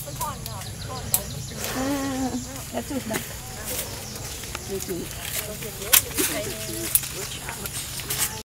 แล้วจุดนะ